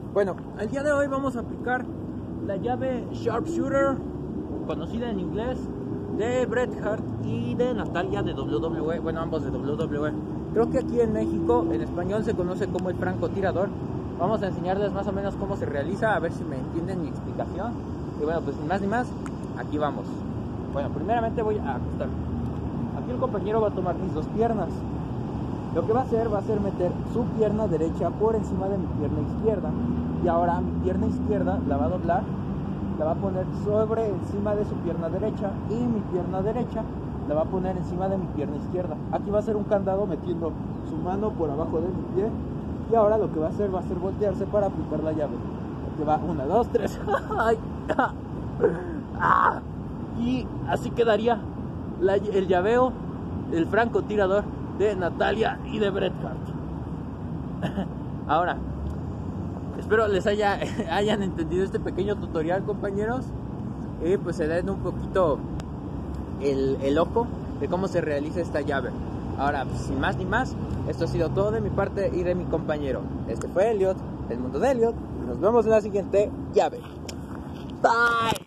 Bueno, el día de hoy vamos a aplicar la llave Sharpshooter, conocida en inglés, de Bret Hart y de Natalia de WWE, bueno, ambos de WWE. Creo que aquí en México, en español, se conoce como el francotirador. Vamos a enseñarles más o menos cómo se realiza, a ver si me entienden mi explicación. Y bueno, pues sin más ni más, aquí vamos. Bueno, primeramente voy a acostarme. Aquí el compañero va a tomar mis dos piernas. Lo que va a hacer meter su pierna derecha por encima de mi pierna izquierda. Y ahora mi pierna izquierda la va a doblar, la va a poner sobre encima de su pierna derecha, y mi pierna derecha la va a poner encima de mi pierna izquierda. Aquí va a hacer un candado metiendo su mano por abajo de mi pie. Y ahora lo que va a hacer voltearse para aplicar la llave. Aquí va 1, 2, 3. Y así quedaría el llaveo del francotirador de Natalia y de Bret Hart. Ahora, espero les hayan entendido este pequeño tutorial, compañeros, y pues se den un poquito el ojo de cómo se realiza esta llave. Ahora, pues, sin más ni más, esto ha sido todo de mi parte y de mi compañero. Este fue Elliot, el mundo de Elliot. Nos vemos en la siguiente llave. Bye.